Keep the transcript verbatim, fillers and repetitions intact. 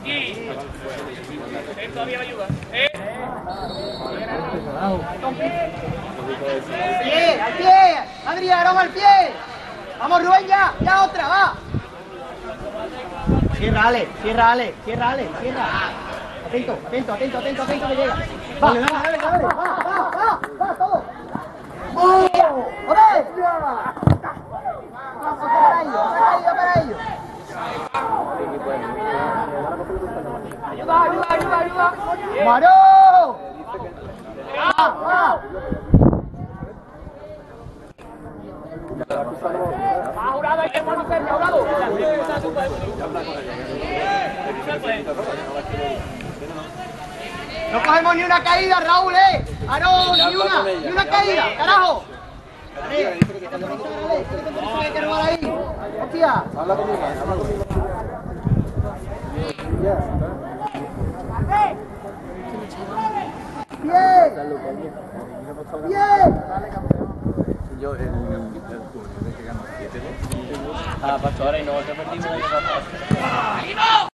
Chiqui. Él todavía me ayuda. Eh. ¡Pie! ¡Al pie! ¡Adri, aroma al pie! ¡Vamos, Rubén, ya! ¡Ya otra, va! Cierra, Ale, cierra, Ale, cierra, Ale, cierra. Atento, atento, atento, atento, atento que llega. Va, dale, dale, dale, va, va, va, va, todo. ¡Oh! ¡Joder! ¡Vamos para ellos, para ellos, para ellos! Ayuda, ayuda, ayuda, ayuda. ¡Maro! ¡Va, va! Va, jurado, hay que conocer, jurado. No cogemos ni una caída, Raúl, eh. Aarón, ni una, ni una caída, carajo. Dale, que que robar ahí. Hostia. Habla conmigo, habla conmigo. Bien. Bien. Yo, el turno, que ganó siete dos. Ah, pasó ahora y no, te perdimos.